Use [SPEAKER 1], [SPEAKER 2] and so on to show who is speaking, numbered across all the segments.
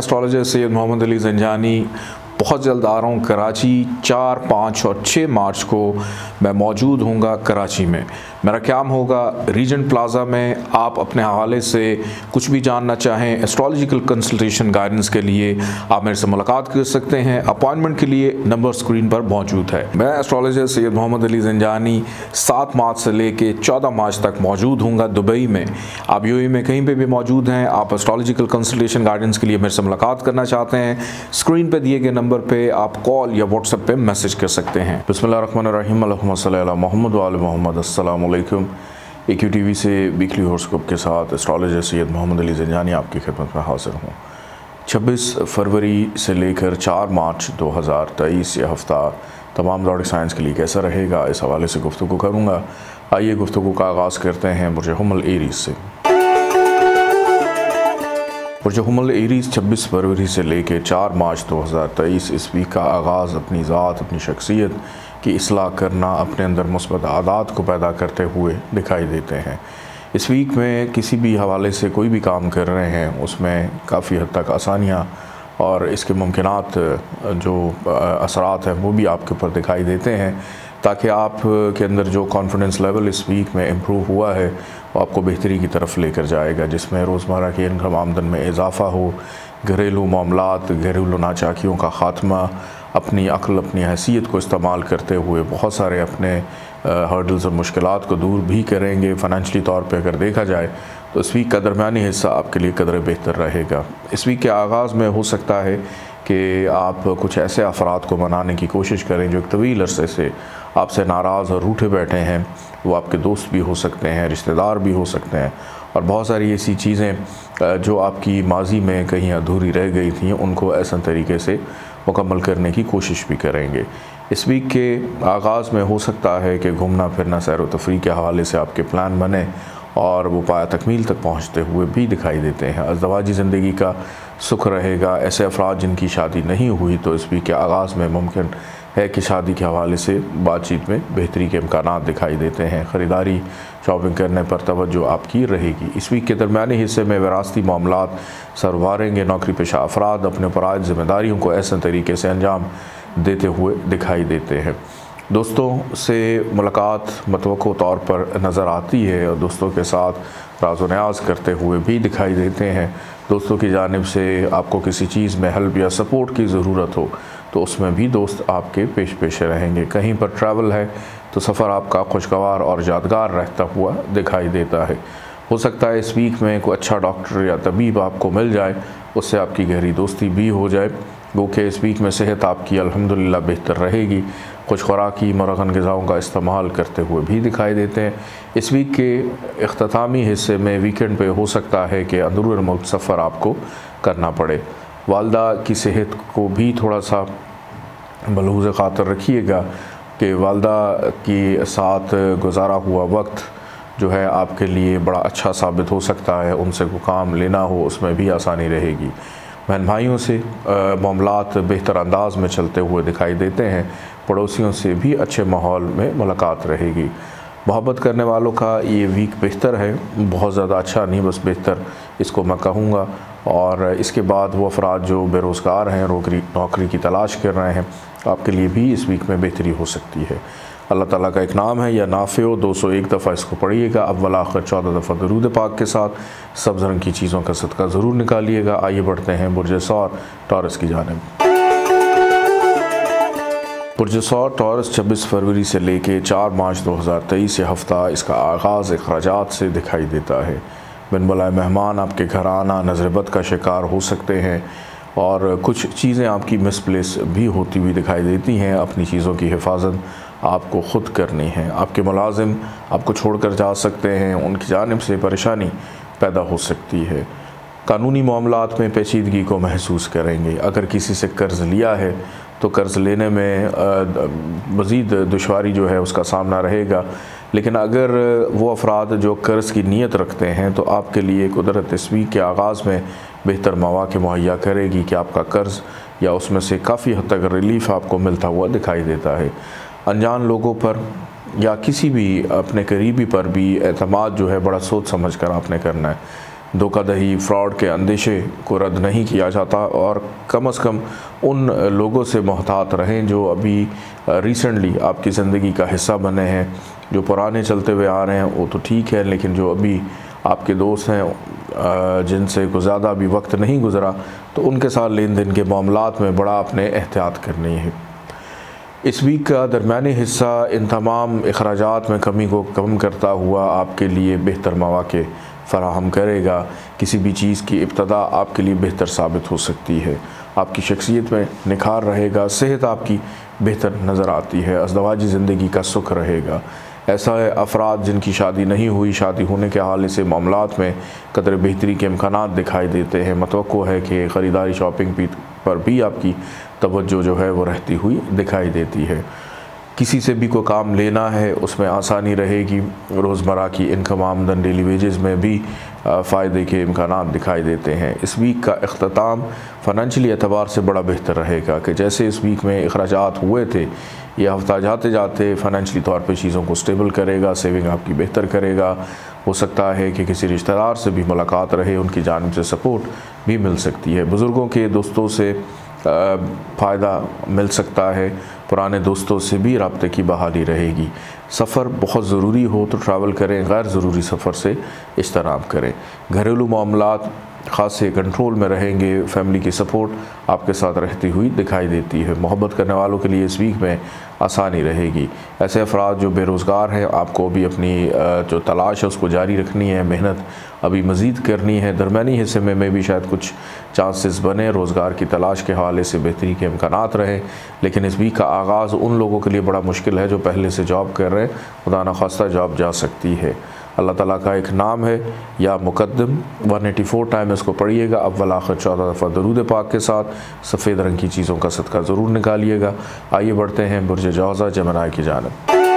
[SPEAKER 1] Astrologer Syed Mohammad Ali Zanjani बहुत जल्द आ रहा हूँ कराची। 4, 5 और 6 मार्च को मैं मौजूद हूँगा कराची में। मेरा क्याम होगा रीजेंट प्लाज़ा में। आप अपने हवाले से कुछ भी जानना चाहें, एस्ट्रोलॉजिकल कंसल्टेशन गाइडेंस के लिए आप मेरे से मुलाकात कर सकते हैं। अपॉइंटमेंट के लिए नंबर स्क्रीन पर मौजूद है। मैं एस्ट्रोलॉजर सैयद मोहम्मद अली ज़ंजानी 7 मार्च से लेके 14 मार्च तक मौजूद हूँगा दुबई में। आप यूएई में कहीं पर भी मौजूद हैं, आप एस्ट्रोलॉजिकल कंसल्टेशन गाइडेंस के लिए मेरे से मुलाकात करना चाहते हैं, स्क्रीन पर दिए गए नंबर पे आप कॉल या व्हाट्सएप पे मैसेज कर सकते हैं। बिस्मिल्लाहिर्रहमानिर्रहीम, अल्लाहुम्मा सल्ली अला मोहम्मद व आले मोहम्मद। अस्सलाम वालेकुम। AQTV से वीकली हॉरोस्कोप के साथ एस्ट्रोलॉजर सैयद मोहम्मद अली ज़ंजानी आपकी खिदमत में हाजिर हूँ। 26 फरवरी से लेकर 4 मार्च 2023 यह हफ़्ता तमाम ज़ोडिक साइंस के लिए कैसा रहेगा, इस हवाले से गुफ्तगू करूँगा। आइए गुफ्तगू का आगाज़ करते हैं बुर्ज हुमल एरीज़ से। बुर्ज हुमल एरीज़ 26 फरवरी से लेकर 4 मार्च 2023 इस वीक का आगाज़ अपनी ज़ात, अपनी शख्सियत की इस्लाह करना, अपने अंदर मुस्बत आदात को पैदा करते हुए दिखाई देते हैं। इस वीक में किसी भी हवाले से कोई भी काम कर रहे हैं उसमें काफ़ी हद तक आसानियाँ और इसके मुमकिनात जो असरात हैं वो भी आपके ऊपर दिखाई देते हैं, ताकि आप के अंदर जो कॉन्फिडेंस लेवल इस वीक में इम्प्रूव हुआ है वो आपको बेहतरी की तरफ लेकर जाएगा, जिसमें रोज़मर्रा की इनकम आमदन में इजाफ़ा हो, घरेलू मामलात, घरेलू नाचाकियों का ख़ात्मा, अपनी अक्ल, अपनी हैसियत को इस्तेमाल करते हुए बहुत सारे अपने हर्डल्स और मुश्किलात को दूर भी करेंगे। फ़ाइनेंशली तौर पे अगर देखा जाए तो इस वीक का दरमियानी हिस्सा आपके लिए कदर बेहतर रहेगा। इस वीक के आगाज़ में हो सकता है कि आप कुछ ऐसे अफराद को मनाने की कोशिश करें जो एक तवील अरसे से आपसे नाराज़ और रूठे बैठे हैं। वो आपके दोस्त भी हो सकते हैं, रिश्तेदार भी हो सकते हैं, और बहुत सारी ऐसी चीज़ें जो आपकी माजी में कहीं अधूरी रह गई थी उनको ऐसा तरीके से मुकम्मल करने की कोशिश भी करेंगे। इस वीक के आगाज़ में हो सकता है कि घूमना फिरना, सैर व तफरीह के हवाले से आपके प्लान बने और वो पाया तकमील तक पहुँचते हुए भी दिखाई देते हैं। अज़दवाजी ज़िंदगी का सुख रहेगा। ऐसे अफराद जिनकी शादी नहीं हुई तो इस वीक के आगाज़ में मुमकिन है कि शादी के हवाले से बातचीत में बेहतरी के इम्कानात दिखाई देते हैं। ख़रीदारी, शॉपिंग करने पर तवज्जो आपकी रहेगी। इस वीक के दरमियानी हिस्से में विरासती मामलात सरवारेंगे। नौकरी पेशा अफराद अपने ऊपर आयद ज़िम्मेदारियों को ऐसे तरीके से अंजाम देते हुए दिखाई देते हैं। दोस्तों से मुलाकात मतवक़्क़ो तौर पर नज़र आती है और दोस्तों के साथ राज़ व न्याज़ करते हुए भी दिखाई देते हैं। दोस्तों की जानिब से आपको किसी चीज़ में हेल्प या सपोर्ट की ज़रूरत हो तो उसमें भी दोस्त आपके पेश रहेंगे। कहीं पर ट्रैवल है तो सफ़र आपका खुशगवार और यादगार रहता हुआ दिखाई देता है। हो सकता है इस वीक में कोई अच्छा डॉक्टर या तबीब आपको मिल जाए, उससे आपकी गहरी दोस्ती भी हो जाए। वो कि इस वीक में सेहत आपकी अल्हम्दुलिल्लाह बेहतर रहेगी। खुश खुराकी मुरगन ग़िज़ाओं का इस्तेमाल करते हुए भी दिखाई देते हैं। इस वीक के इख्तितामी हिस्से में वीकेंड पे हो सकता है कि अंदरूनी मुल्क सफ़र आपको करना पड़े। वालदा की सेहत को भी थोड़ा सा मलहूज़ ख़ातर रखिएगा कि वालदा के साथ गुजारा हुआ वक्त जो है आपके लिए बड़ा अच्छा साबित हो सकता है। उनसे कोई काम लेना हो उसमें भी आसानी रहेगी। बहन भाइयों से मामलात बेहतर अंदाज में चलते हुए दिखाई देते हैं। पड़ोसियों से भी अच्छे माहौल में मुलाकात रहेगी। मोहब्बत करने वालों का ये वीक बेहतर है, बहुत ज़्यादा अच्छा नहीं, बस बेहतर इसको मैं कहूँगा। और इसके बाद वो अफराद जो बेरोज़गार हैं, नौकरी की तलाश कर रहे हैं, आपके लिए भी इस वीक में बेहतरी हो सकती है। अल्लाह ताला का एक नाम है या नाफ़िओ, 201 दफ़ा इसको पढ़िएगा। अव्वल आखिर 14 दफ़ा दरूद पाक के साथ सब्ज़ रंग की चीज़ों का सदका ज़रूर निकालिएगा। आइए बढ़ते हैं बुर्ज सौर टॉरस की जानिब। बुर्ज सौर टॉरस 26 फरवरी से लेकर 4 मार्च 2023 यह हफ़्ता इसका आगाज़ अखराजात से दिखाई देता है। बिन बुलाए मेहमान आपके घर आना, नज़रबद का शिकार हो सकते हैं और कुछ चीज़ें आपकी मिसप्लेस भी होती हुई दिखाई देती हैं। अपनी चीज़ों की हिफाजत आपको ख़ुद करनी है। आपके मुलाजिम आपको छोड़कर जा सकते हैं, उनकी जानिब से परेशानी पैदा हो सकती है। कानूनी मामलात में पेचीदगी को महसूस करेंगे। अगर किसी से कर्ज़ लिया है तो कर्ज़ लेने में मज़ीद दुश्वारी जो है उसका सामना रहेगा। लेकिन अगर वो अफराद जो कर्ज़ की नीयत रखते हैं तो आपके लिए कुदरत इस वीक के आगाज़ में बेहतर मौक़े मुहैया करेगी कि आपका कर्ज़ या उसमें से काफ़ी हद तक रिलीफ़ आपको मिलता हुआ दिखाई देता है। अनजान लोगों पर या किसी भी अपने करीबी पर भी एतमाद जो है बड़ा सोच समझ कर आपने करना है। धोखाधड़ी फ्रॉड के अंदेशे को रद्द नहीं किया जाता। और कम से कम उन लोगों से मोहतात रहें जो अभी रिसेंटली आपकी ज़िंदगी का हिस्सा बने हैं। जो पुराने चलते हुए आ रहे हैं वो तो ठीक है, लेकिन जो अभी आपके दोस्त हैं जिनसे कुछ ज़्यादा अभी वक्त नहीं गुज़रा, तो उनके साथ लेन देन के मामलात में बड़ा आपने एहतियात करनी है। इस वीक का दरमियानी हिस्सा इन तमाम अखराजात में कमी को कम करता हुआ आपके लिए बेहतर मौक़े फ़राहम करेगा। किसी भी चीज़ की इब्तदा आपके लिए बेहतर साबित हो सकती है। आपकी शख्सियत में निखार रहेगा, सेहत आपकी बेहतर नज़र आती है, अज़दवाजी ज़िंदगी का सुख रहेगा। ऐसा है अफराद जिनकी शादी नहीं हुई, शादी होने के हवाले से मामलात में कदर बेहतरी के इम्कानात दिखाई देते हैं। मतवक्को है कि ख़रीदारी शॉपिंग पर भी आपकी तवज्जो जो है वो रहती हुई दिखाई देती है। किसी से भी कोई काम लेना है उसमें आसानी रहेगी। रोज़मर्रा की इनकम आमदन डेली वेजेस में भी फ़ायदे के इम्कानात दिखाई देते हैं। इस वीक का इख्तिताम फ़ाइनेंशियली एतबार से बड़ा बेहतर रहेगा कि जैसे इस वीक में अखराजात हुए थे, यह हफ्ता जाते जाते फ़ाइनेंशियली तौर पे चीज़ों को स्टेबल करेगा, सेविंग आपकी बेहतर करेगा। हो सकता है कि किसी रिश्तेदार से भी मुलाकात रहे, उनकी जानिब से सपोर्ट भी मिल सकती है। बुज़ुर्गों के दोस्तों से फ़ायदा मिल सकता है, पुराने दोस्तों से भी राब्ते की बहाली रहेगी। सफ़र बहुत ज़रूरी हो तो ट्रैवल करें, गैर ज़रूरी सफ़र से इज्तनाब करें। घरेलू मामलात ख़ासे कंट्रोल में रहेंगे। फैमिली की सपोर्ट आपके साथ रहती हुई दिखाई देती है। मोहब्बत करने वालों के लिए इस वीक में आसानी रहेगी। ऐसे अफराद जो बेरोज़गार हैं, आपको भी अपनी जो तलाश है उसको जारी रखनी है, मेहनत अभी मज़ीद करनी है। दरमियानी हिस्से में भी शायद कुछ चांसेस बने, रोज़गार की तलाश के हवाले से बेहतरी के इम्कानात रहें। लेकिन इस वीक का आगाज़ उन लोगों के लिए बड़ा मुश्किल है जो पहले से जॉब कर रहे हैं, खुदा न खास्ता जॉब जा सकती है। अल्लाह ताला का एक नाम है या मुक़द्दम, 184 टाइम इसको पढ़िएगा। अव्वल आखिर 14 दफ़ा दरूद पाक के साथ सफ़ेद रंग की चीज़ों का सदका ज़रूर निकालिएगा। आइए बढ़ते हैं बुर्ज जौज़ा जमनाई की जानिब।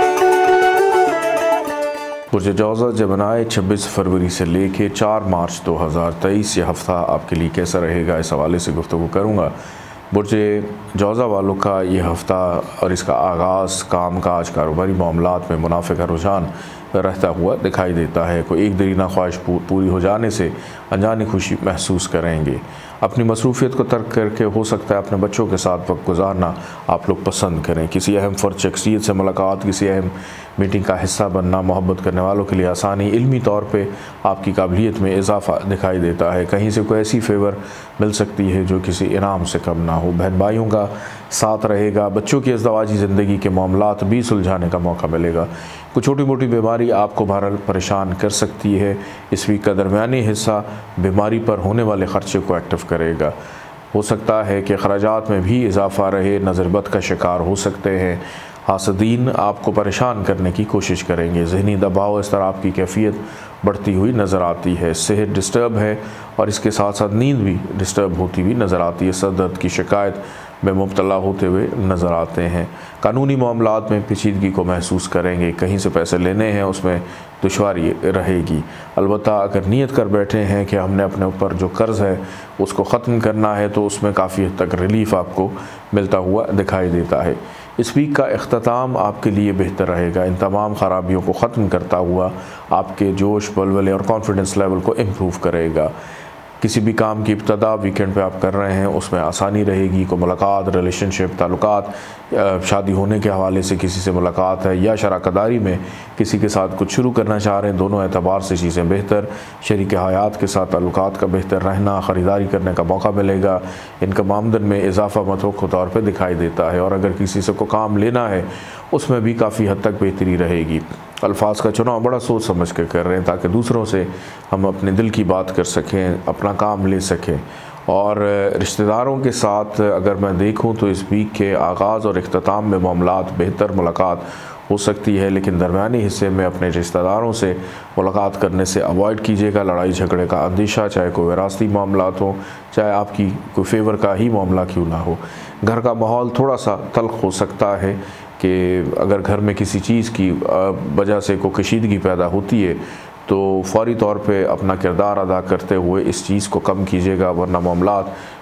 [SPEAKER 1] बुर्ज जौज़ा जमनाई 26 फरवरी से लेके 4 मार्च 2023 ये हफ़्ता आपके लिए कैसा रहेगा, इस हवाले से गुफ्तगू करूँगा। बुर्ज जौज़ा वालों का ये हफ़्ता और इसका आगाज़ काम काज कारोबारी मामलात में मुनाफे का रुझान रहता हुआ दिखाई देता है। कोई एक दरीना ख्वाहिश पूरी हो जाने से अनजानी खुशी महसूस करेंगे। अपनी मसरूफ़ियत को तर्क करके हो सकता है अपने बच्चों के साथ वक्त गुजारना आप लोग पसंद करें। किसी अहम फ़र्द शख्सियत से मुलाकात, किसी अहम मीटिंग का हिस्सा बनना मोहब्बत करने वालों के लिए आसानी, इल्मी तौर पे आपकी काबिलियत में इजाफ़ा दिखाई देता है। कहीं से कोई ऐसी फेवर मिल सकती है जो किसी इनाम से कम ना हो। बहन भाइयों का साथ रहेगा। बच्चों की अज़दवाजी ज़िंदगी के मामलात भी सुलझाने का मौका मिलेगा। कुछ छोटी मोटी बीमारी आपको बहरहाल परेशान कर सकती है। इस वीक का दरमियानी हिस्सा बीमारी पर होने वाले ख़र्चे को एक्टिव करेगा। हो सकता है कि अखराजात में भी इजाफ़ा रहे, नज़रबद का शिकार हो सकते हैं। हासदीन आपको परेशान करने की कोशिश करेंगे। ज़हनी दबाव इस तरह आपकी कैफियत बढ़ती हुई नज़र आती है। सेहत डिस्टर्ब है और इसके साथ साथ नींद भी डिस्टर्ब होती हुई नज़र आती है। सर दर्द की शिकायत में मुब्तला होते हुए नज़र आते हैं। कानूनी मामलात में पेचीदगी को महसूस करेंगे। कहीं से पैसे लेने हैं उसमें दुश्वारी रहेगी। अलबत्ता अगर नियत कर बैठे हैं कि हमने अपने ऊपर जो कर्ज़ है उसको ख़त्म करना है तो उसमें काफ़ी हद तक रिलीफ़ आपको मिलता हुआ दिखाई देता है। इस वीक का इख्तिताम आपके लिए बेहतर रहेगा। इन तमाम ख़राबियों को ख़त्म करता हुआ आपके जोश, बलबले और कॉन्फिडेंस लेवल को इम्प्रूव करेगा। किसी भी काम की इब्तदा वीकेंड पे आप कर रहे हैं उसमें आसानी रहेगी। को मुलाकात, रिलेशनशिप, ताल्लुकात, शादी होने के हवाले से किसी से मुलाकात है या शराकतदारी में किसी के साथ कुछ शुरू करना चाह रहे हैं, दोनों एतबार से चीज़ें बेहतर। शरीक हयात के साथ ताल्लुकात का बेहतर रहना, ख़रीदारी करने का मौका मिलेगा। इनकम आमदन में इजाफ़ा मतवक्को तौर पर दिखाई देता है। और अगर किसी से को काम लेना है उसमें भी काफ़ी हद तक बेहतरी रहेगी। अल्फाज का चुनाव बड़ा सोच समझ कर कर रहे हैं ताकि दूसरों से हम अपने दिल की बात कर सकें, अपना काम ले सकें। और रिश्तेदारों के साथ अगर मैं देखूं तो इस वीक के आगाज़ और इख्तिताम में मामलात बेहतर मुलाकात हो सकती है, लेकिन दरमियानी हिस्से में अपने रिश्तेदारों से मुलाकात करने से अवॉइड कीजिएगा। लड़ाई झगड़े का अंदेशा, चाहे कोई विरासती मामलात हो, चाहे आपकी कोई फेवर का ही मामला क्यों ना हो। घर का माहौल थोड़ा सा तल्ख़ हो सकता है कि अगर घर में किसी चीज़ की वजह से कोई कशीदगी पैदा होती है तो फ़ौरी तौर पे अपना किरदार अदा करते हुए इस चीज़ को कम कीजिएगा, वरना मामलात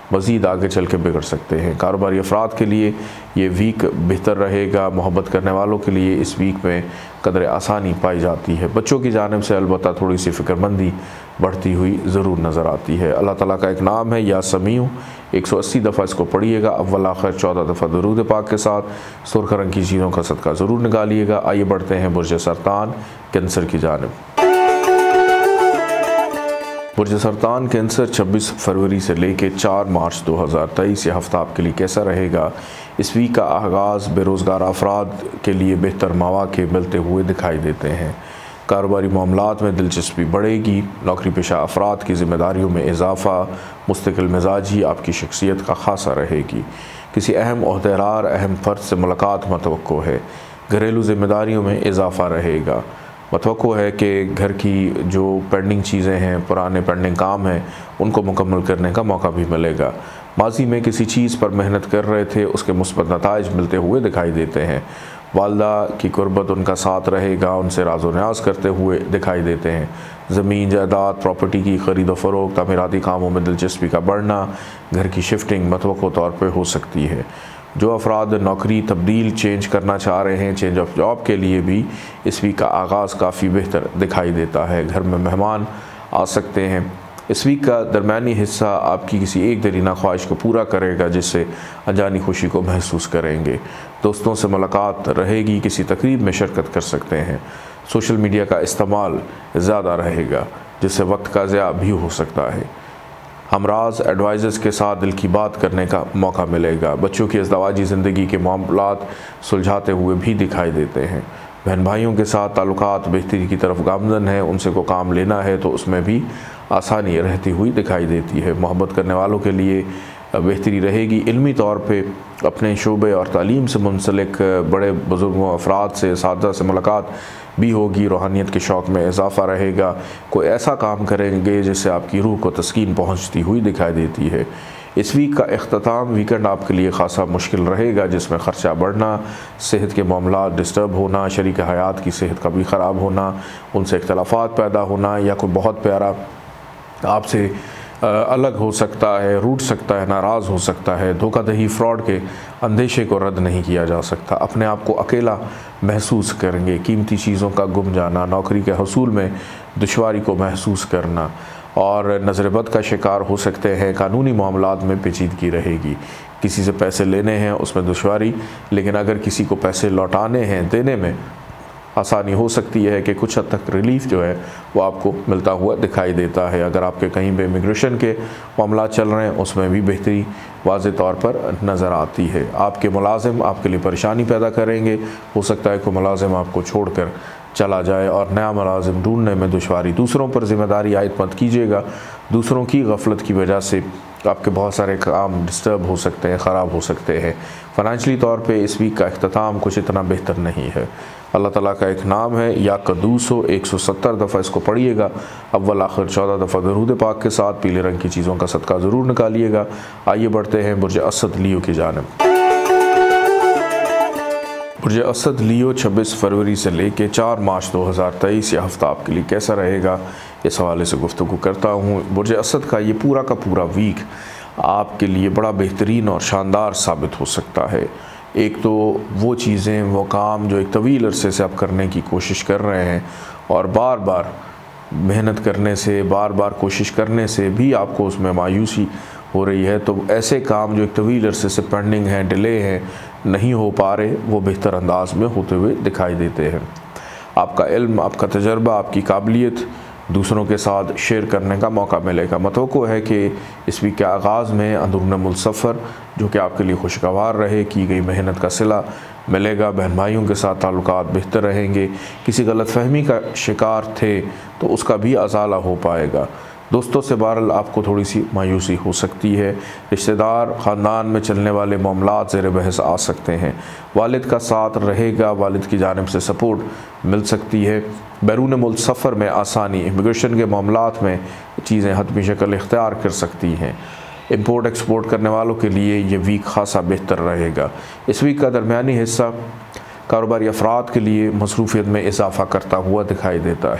[SPEAKER 1] मज़ीद आगे चल के बिगड़ सकते हैं। कारोबारी अफराद के लिए ये वीक बेहतर रहेगा। मोहब्बत करने वालों के लिए इस वीक में कदर आसानी पाई जाती है। बच्चों की जानिब से अलबत्ता थोड़ी सी फ़िक्रमंदी बढ़ती हुई ज़रूर नज़र आती है। अल्लाह ताला का एक नाम है या समीउ, 180 दफ़ा इसको पढ़िएगा, अव्वल आखिर 14 दफ़ा दुरूद पाक के साथ। सुर्ख रंग की चीज़ों का सदका ज़रूर निकालिएगा। आइए बढ़ते हैं बुर्ज सरतान कैंसर की जानिब। बुर्ज सरतान कैंसर 26 फरवरी से लेकर 4 मार्च 2023 ये हफ़्ता आपके लिए कैसा रहेगा। इस वीक का आगाज़ बेरोज़गार अफराद के लिए बेहतर मौक़े मिलते हुए दिखाई देते हैं। कारोबारी मामलात में दिलचस्पी बढ़ेगी। नौकरी पेशा अफराद की ज़िम्मेदारियों में इजाफ़ा, मुस्तकिल मिजाजी आपकी शख्सियत का खासा रहेगी। किसी अहम ओहदेदार अहम फ़र्द से मुलाकात मतवक्को है। घरेलू ज़िम्मेदारियों में इजाफ़ा रहेगा। मतवक्को है कि घर की जो पेंडिंग चीज़ें हैं, पुराने पेंडिंग काम हैं, उनको मुकम्मल करने का मौका भी मिलेगा। माजी में किसी चीज़ पर मेहनत कर रहे थे, उसके मुस्बत नताइज मिलते हुए दिखाई देते हैं। वालदा की कुर्बत उनका साथ रहेगा, उनसे राज़ो न्याज़ करते हुए दिखाई देते हैं। ज़मीन जायदाद प्रॉपर्टी की ख़रीद फ़रोख्त, तमीराती कामों में दिलचस्पी का बढ़ना, घर की शिफ्टिंग मतवक्को तौर पर हो सकती है। जो अफराद नौकरी तब्दील चेंज करना चाह रहे हैं, चेंज ऑफ जॉब के लिए भी इस वीक का आगाज़ काफ़ी बेहतर दिखाई देता है। घर में मेहमान आ सकते हैं। इस वीक का दरमियानी हिस्सा आपकी किसी एक दरीना ख्वाहिश को पूरा करेगा, जिससे अनजानी खुशी को महसूस करेंगे। दोस्तों से मुलाकात रहेगी, किसी तकरीब में शिरकत कर सकते हैं। सोशल मीडिया का इस्तेमाल ज़्यादा रहेगा, जिससे वक्त का ज़िया भी हो सकता है। हमराज एडवाइज़र्स के साथ दिल की बात करने का मौका मिलेगा। बच्चों की अज़दवाजी ज़िंदगी के मामलात सुलझाते हुए भी दिखाई देते हैं। बहन भाइयों के साथ ताल्लुकात बेहतरी की तरफ गामज़न है। उनसे को काम लेना है तो उसमें भी आसानी रहती हुई दिखाई देती है। मोहब्बत करने वालों के लिए बेहतरी रहेगी। इल्मी तौर पे अपने शोबे और तालीम से मुंसलिक बड़े बुज़ुर्गों अफराद से, असातिज़ा से मुलाकात भी होगी। रूहानियत के शौक़ में इजाफ़ा रहेगा। कोई ऐसा काम करेंगे जिससे आपकी रूह को तस्कीन पहुँचती हुई दिखाई देती है। इस वीक का इख्तिताम वीकेंड आपके लिए ख़ासा मुश्किल रहेगा, जिसमें ख़र्चा बढ़ना, सेहत के मामलात डिस्टर्ब होना, शरीक हयात की सेहत का भी ख़राब होना, उनसे इख्तलाफात पैदा होना, या कोई बहुत प्यारा आपसे अलग हो सकता है, रूठ सकता है, नाराज़ हो सकता है। धोखाधड़ी फ्रॉड के अंदेशे को रद्द नहीं किया जा सकता। अपने आप को अकेला महसूस करेंगे। कीमती चीज़ों का गुम जाना, नौकरी के हसूल में दुश्वारी को महसूस करना और नज़र-ए-बद का शिकार हो सकते हैं। कानूनी मामलात में पेचीदगी रहेगी। किसी से पैसे लेने हैं उसमें दुश्वारी, लेकिन अगर किसी को पैसे लौटाने हैं, देने में आसानी हो सकती है कि कुछ हद तक रिलीफ जो है वो आपको मिलता हुआ दिखाई देता है। अगर आपके कहीं पे इमिग्रेशन के मामला चल रहे हैं, उसमें भी बेहतरी वाज़े तौर पर नज़र आती है। आपके मुलाजिम आपके लिए परेशानी पैदा करेंगे। हो सकता है कोई मुलाजिम आपको छोड़कर चला जाए और नया मुलाजिम ढूंढने में दुश्वारी। दूसरों पर ज़िम्मेदारी आयद मत कीजिएगा। दूसरों की गफलत की वजह से आपके बहुत सारे काम डिस्टर्ब हो सकते हैं, ख़राब हो सकते हैं। फ़ाइनेंशली तौर पे इस वीक का इख्तिताम कुछ इतना बेहतर नहीं है। अल्लाह ताला का एक नाम है या कदूसो, 170 दफ़ा इसको पढ़िएगा, अव्वल आखिर 14 दफ़ा दरूद पाक के साथ। पीले रंग की चीज़ों का सदका ज़रूर निकालिएगा। आइए बढ़ते हैं बुर्ज असद लियो की जानिब। बुर्ज असद लियो 26 फरवरी से लेकर 4 मार्च 2023 यह हफ़्ता आपके लिए कैसा रहेगा, इस हवाले से गुफ्तगू करता हूँ। बुर्ज असद का ये पूरा का पूरा वीक आपके लिए बड़ा बेहतरीन और शानदार साबित हो सकता है। एक तो वो चीज़ें, वो काम जो एक तवील अरसे से आप करने की कोशिश कर रहे हैं और बार बार मेहनत करने से, बार बार कोशिश करने से भी आपको उसमें मायूसी हो रही है, तो ऐसे काम जो एक तवील अरसे से पेंडिंग हैं, डिले हैं, नहीं हो पा रहे, वो बेहतर अंदाज में होते हुए दिखाई देते हैं। आपका इल्म, आपका तजर्बा, आपकी काबिलियत दूसरों के साथ शेयर करने का मौका मिलेगा। मतवक्को है कि इस वीक के आगाज़ में अंदरूनी मुल्क सफ़र जो कि आपके लिए खुशगवार रहे, की गई मेहनत का सिला मिलेगा। बहन भाइयों के साथ ताल्लुकात बेहतर रहेंगे। किसी गलतफहमी का शिकार थे तो उसका भी अज़ाला हो पाएगा। दोस्तों से बहरहाल आपको थोड़ी सी मायूसी हो सकती है। रिश्तेदार, ख़ानदान में चलने वाले मामलात ज़ेर बहस आ सकते हैं। वालिद का साथ रहेगा, वालिद की जानिब से सपोर्ट मिल सकती है। बैरून मुल्क सफ़र में आसानी, इमिग्रेशन के मामलात में चीज़ें हतमी शक्ल इख्तियार कर सकती हैं। इंपोर्ट एक्सपोर्ट करने वालों के लिए ये वीक खासा बेहतर रहेगा। इस वीक का दरमियानी हिस्सा कारोबारी अफराद के लिए मसरूफियत में इजाफ़ा करता हुआ दिखाई देता है।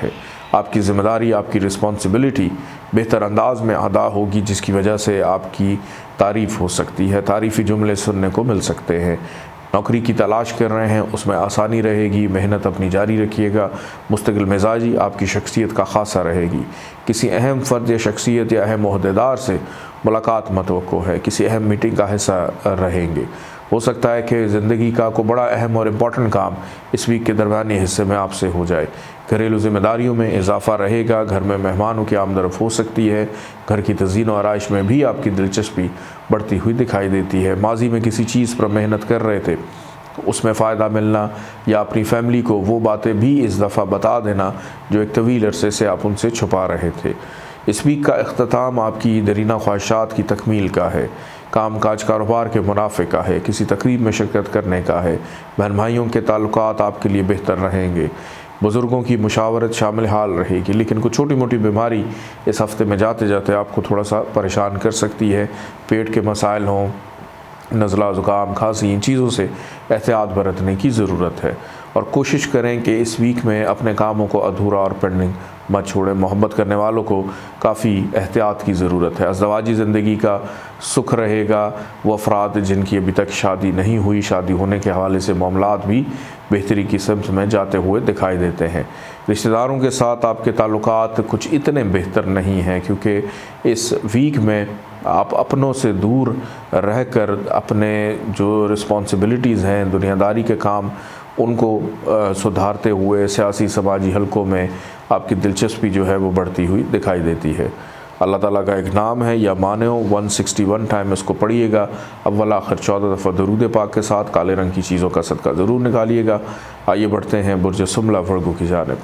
[SPEAKER 1] आपकी ज़िम्मेदारी, आपकी रिस्पॉन्सिबिलिटी बेहतर अंदाज में अदा होगी, जिसकी वजह से आपकी तारीफ़ हो सकती है, तारीफ़ी जुमले सुनने को मिल सकते हैं। नौकरी की तलाश कर रहे हैं, उसमें आसानी रहेगी, मेहनत अपनी जारी रखिएगा। मुस्तकिल मिजाजी आपकी शख्सियत का खासा रहेगी। किसी अहम फ़र्द या शख्सियत या अहम ओहदेदार से मुलाकात मतवक्को है, किसी अहम मीटिंग का हिस्सा रहेंगे। हो सकता है कि ज़िंदगी का कोई बड़ा अहम और इम्पॉर्टेंट काम इस वीक के दरमियानी हिस्से में आपसे हो जाए। घरेलू ज़िम्मेदारियों में इजाफ़ा रहेगा, घर में मेहमानों की आमदरफ़ हो सकती है, घर की तज़ीन और आराइश में भी आपकी दिलचस्पी बढ़ती हुई दिखाई देती है। माजी में किसी चीज़ पर मेहनत कर रहे थे, उसमें फ़ायदा मिलना या अपनी फैमिली को वो बातें भी इस दफ़ा बता देना जो एक तवील अरसे से आप उनसे छुपा रहे थे। इस वीक का अख्ताम आपकी दरीना ख्वाहिशात की तकमील का है, काम काज कारोबार के मुनाफे का है, किसी तकरीब में शिरकत करने का है। बहन भाइयों के ताल्लुकात आपके लिए बेहतर रहेंगे। बुज़ुर्गों की मुशावरत शामिल हाल रहेगी, लेकिन कुछ छोटी मोटी बीमारी इस हफ़्ते में जाते जाते आपको थोड़ा सा परेशान कर सकती है। पेट के मसाइल हों, नज़ला, ज़ुकाम, खांसी, इन चीज़ों से एहतियात बरतने की ज़रूरत है। और कोशिश करें कि इस वीक में अपने कामों को अधूरा और पेंडिंग मत छोड़ें। मोहब्बत करने वालों को काफ़ी एहतियात की ज़रूरत है। अज़दवाजी ज़िंदगी का सुख रहेगा। वो अफराद जिनकी अभी तक शादी नहीं हुई, शादी होने के हवाले से मामलात भी बेहतरी की समत में जाते हुए दिखाई देते हैं। रिश्तेदारों के साथ आपके ताल्लुकात कुछ इतने बेहतर नहीं हैं, क्योंकि इस वीक में आप अपनों से दूर रहकर अपने जो रिस्पॉन्सिबिलिटीज़ हैं, दुनियादारी के काम, उनको सुधारते हुए सियासी समाजी हलकों में आपकी दिलचस्पी जो है वो बढ़ती हुई दिखाई देती है। अल्लाह ताला का एक नाम है या मानो 161 टाइम इसको पढ़िएगा। अव्वल आखिर 14 दफ़ा दरूद पाक के साथ काले रंग की चीज़ों का सदका ज़रूर निकालिएगा। आइए बढ़ते हैं बुर्ज सुमला वर्गो की जानिब।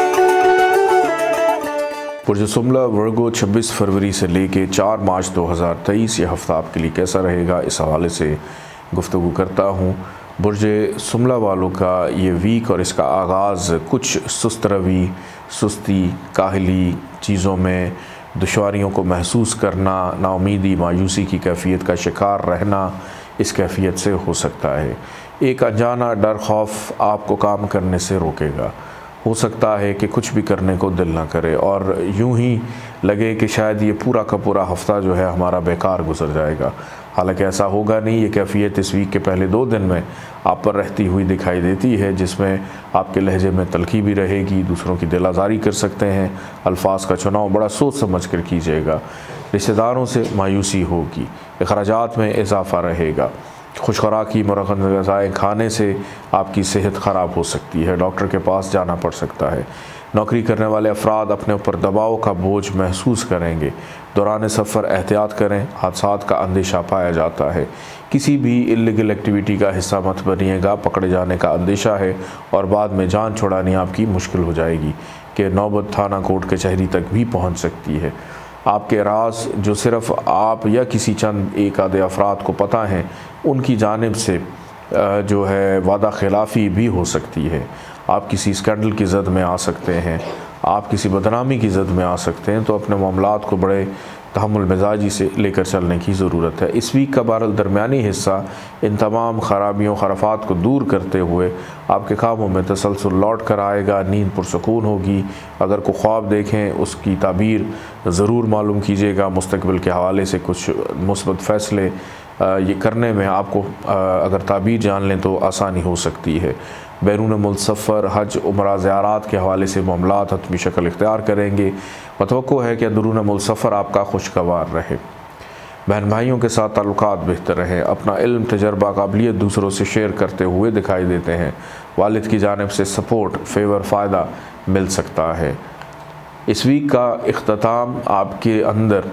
[SPEAKER 1] बुर्ज सुमला वर्गो 26 फरवरी से लेके 4 मार्च 2023 ये हफ़्ता आपके लिए कैसा रहेगा, इस हवाले से गुफ्तगू करता हूँ। बुर्ज सुमला वालों का ये वीक और इसका आगाज़ कुछ सुस्त रवी, सुस्ती, काहली, चीज़ों में दुश्वारियों को महसूस करना, नाउमीदी, मायूसी की कैफियत का शिकार रहना, इस कैफियत से हो सकता है। एक अनजाना डर, खौफ आपको काम करने से रोकेगा। हो सकता है कि कुछ भी करने को दिल ना करे और यूं ही लगे कि शायद ये पूरा का पूरा हफ़्ता जो है हमारा बेकार गुजर जाएगा। हालांकि ऐसा होगा नहीं। ये कैफियत इस वीक के पहले 2 दिन में आप पर रहती हुई दिखाई देती है, जिसमें आपके लहजे में तल्खी भी रहेगी, दूसरों की दिल आज़ारी कर सकते हैं। अल्फाज का चुनाव बड़ा सोच समझ कर कीजिएगा। रिश्तेदारों से मायूसी होगी, अखराजात में इजाफ़ा रहेगा। खुश खुराकी, मुरगन ग़िज़ाएँ खाने से आपकी सेहत ख़राब हो सकती है, डॉक्टर के पास जाना पड़ सकता है। नौकरी करने वाले अफराद अपने ऊपर दबाव का बोझ महसूस करेंगे। दौरान सफ़र एहतियात करें, हादसात का अंदेशा पाया जाता है। किसी भी इल्लीगल एक्टिविटी का हिस्सा मत बनिएगा, पकड़े जाने का अंदेशा है और बाद में जान छुड़ानी आपकी मुश्किल हो जाएगी कि नौबत थाना कोर्ट कचहरी तक भी पहुँच सकती है। आपके राज जो सिर्फ़ आप या किसी चंद एक आधे अफराद को पता हैं, उनकी जानिब से जो है वादा खिलाफ़ी भी हो सकती है। आप किसी स्कैंडल की ज़द में आ सकते हैं, आप किसी बदनामी की ज़द में आ सकते हैं, तो अपने मामलात को बड़े तहम्मुल मिजाजी से लेकर चलने की ज़रूरत है। इस वीक का बहरहाल दरमियानी हिस्सा इन तमाम ख़राबियों, खराफात को दूर करते हुए आपके कामों में तसलसल लौट कर आएगा। नींद पुरसकून होगी। अगर कोई ख्वाब देखें, उसकी ताबीर ज़रूर मालूम कीजिएगा। मुस्तकबिल के हवाले से कुछ मुस्बत फ़ैसले ये करने में आपको अगर ताबीर जान लें तो आसानी हो सकती है। बैरून मुल्क सफ़र, हज, उम्रा, ज़ियारात के हवाले से मामलात हतमी शक्ल इख्तियार करेंगे। मतवक्को है कि अंदरून मुल्क सफ़र आपका खुशगवार रहे। बहन भाइयों के साथ ताल्लुकात बेहतर रहें। अपना इल्म, तजर्बा, काबिलियत दूसरों से शेयर करते हुए दिखाई देते हैं। वालिद की जानिब से सपोर्ट, फेवर, फ़ायदा मिल सकता है। इस वीक का इख्तिताम आपके अंदर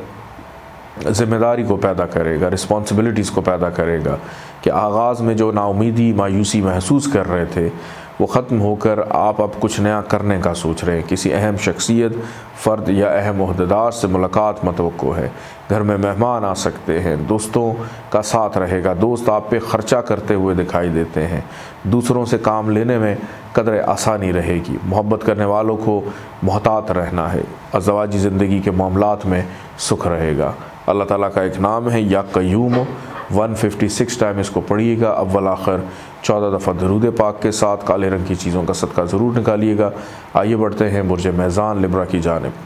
[SPEAKER 1] ज़िम्मेदारी को पैदा करेगा, रिस्पॉन्सिबिलिटीज़ को पैदा करेगा कि आगाज़ में जो नाउमीदी, मायूसी महसूस कर रहे थे वो ख़त्म होकर आप अब कुछ नया करने का सोच रहे हैं। किसी अहम शख्सियत, फ़र्द या अहम ओहदेदार से मुलाकात मतवक्को है। घर में मेहमान आ सकते हैं। दोस्तों का साथ रहेगा। दोस्त आप पे ख़र्चा करते हुए दिखाई देते हैं। दूसरों से काम लेने में कदर आसानी रहेगी। मोहब्बत करने वालों को मोहतात रहना है। अज़दवाजी ज़िंदगी के मामलात में सुख रहेगा। अल्लाह ताला का एक नाम है या क़य्यूम, 156 टाइम इसको पढ़िएगा। अव्वल आखिर 14 दफ़ा दरूद पाक के साथ काले रंग की चीज़ों का सदका ज़रूर निकालिएगा। आइए बढ़ते हैं बुर्ज मेज़ान लिब्रा की जानिब।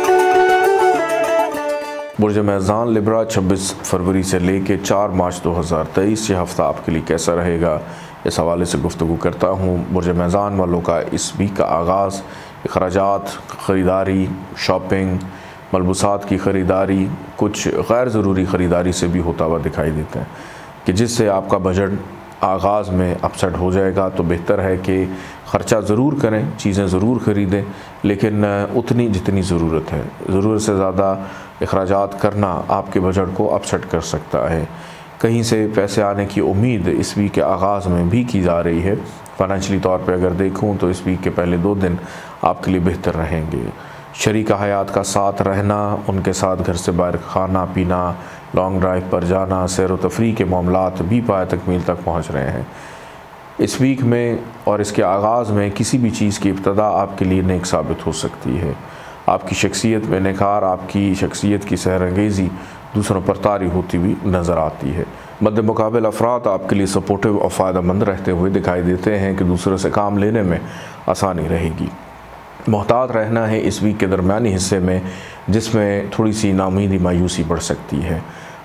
[SPEAKER 1] बुर्ज मेज़ान लिब्रा 26 फरवरी से लेकर 4 मार्च 2023 ये हफ़्ता आपके लिए कैसा रहेगा, इस हवाले से गुफ्तगू करता हूँ। बुर्ज मेज़ान वालों का इस वीक का आगाज़ अखराजात, ख़रीदारी, शॉपिंग, मलबूसात की ख़रीदारी, कुछ गैर ज़रूरी ख़रीदारी से भी होता हुआ दिखाई देता है कि जिससे आपका बजट आगाज़ में अपसेट हो जाएगा। तो बेहतर है कि ख़र्चा ज़रूर करें, चीज़ें ज़रूर ख़रीदें, लेकिन उतनी जितनी ज़रूरत है। ज़रूरत से ज़्यादा अखराजात करना आपके बजट को अपसेट कर सकता है। कहीं से पैसे आने की उम्मीद इस वीक के आगाज़ में भी की जा रही है। फ़ाइनेंशली तौर पे अगर देखूँ तो इस वीक के पहले 2 दिन आपके लिए बेहतर रहेंगे। शरीका हयात का साथ रहना, उनके साथ घर से बाहर खाना पीना, लॉन्ग ड्राइव पर जाना, सैर व तफरी के मामलात भी पाए तकमील तक पहुँच रहे हैं। इस वीक में और इसके आगाज़ में किसी भी चीज़ की इब्तदा आपके लिए नेक साबित हो सकती है। आपकी शख्सियत में निखार, आपकी शख्सियत की सहरंगेज़ी दूसरों पर तारी होती हुई नज़र आती है। मद्दे मुकाबिल अफराद आपके लिए सपोर्टिव और फ़ायदेमंद रहते हुए दिखाई देते हैं कि दूसरों से काम लेने में आसानी रहेगी। मोहतात रहना है इस वीक के दरमियानी हिस्से में, जिसमें थोड़ी सी नाउमीदी मायूसी बढ़ सकती है।